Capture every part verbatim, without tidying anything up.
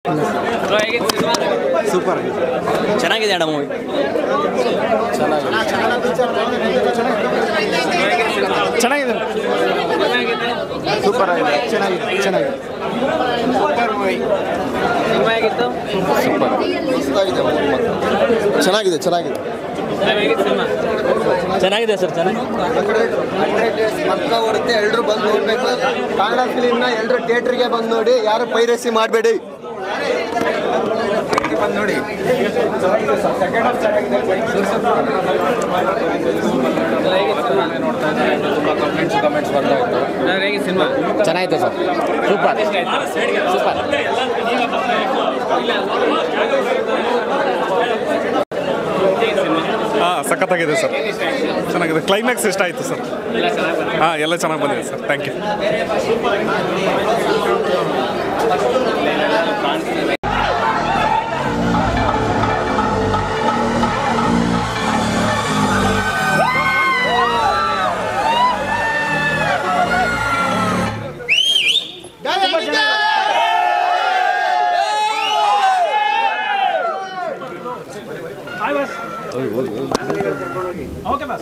Super ಚೆನ್ನಾಗಿದೆ ಅಣ್ಣ movie. ಚೆನ್ನಾಗಿದೆ ಸೂಪರ್ ಆಗಿದೆ ಚೆನ್ನಾಗಿದೆ ಚೆನ್ನಾಗಿದೆ ಸೂಪರ್ ಮೂವಿ ಚೆನ್ನಾಗಿದೆ ಚೆನ್ನಾಗಿದೆ ಚೆನ್ನಾಗಿದೆ ಸರ್ ಚೆನ್ನಾಗಿ ಪಕ್ಕ ಓಡುತ್ತೆ. ಎಲ್ಲರೂ ಬಂದು ನೋಡ್ಬೇಕು. ಕನ್ನಡ ಫಿಲಿಮ್ನ ಎಲ್ಲರೂ ಥಿಯೇಟ್ರಿಗೆ ಬಂದು ನೋಡಿ. ಯಾರು ಪೈರಸಿ ಮಾಡಬೇಡಿ. ಬಂದು ನೋಡಿ. ಚೆನ್ನಾಗಿದೆ ಸರ್ ಸೂಪರ್ ಸೂಪರ್ ಹಾಂ ಸಖತ್ತಾಗಿದೆ ಸರ್ ಚೆನ್ನಾಗಿದೆ. ಕ್ಲೈಮ್ಯಾಕ್ಸ್ ಇಷ್ಟ ಆಯಿತು ಸರ್. ಹಾಂ ಎಲ್ಲ ಚೆನ್ನಾಗಿ ಬಂದಿದೆ sir. Thank you. Okay, boss.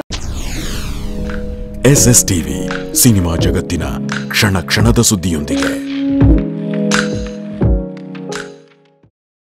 S S TV cinema ಜಗತ್ತಿನ ಕ್ಷಣ ಕ್ಷಣದ ಸುದ್ದಿಯೊಂದಿಗೆ.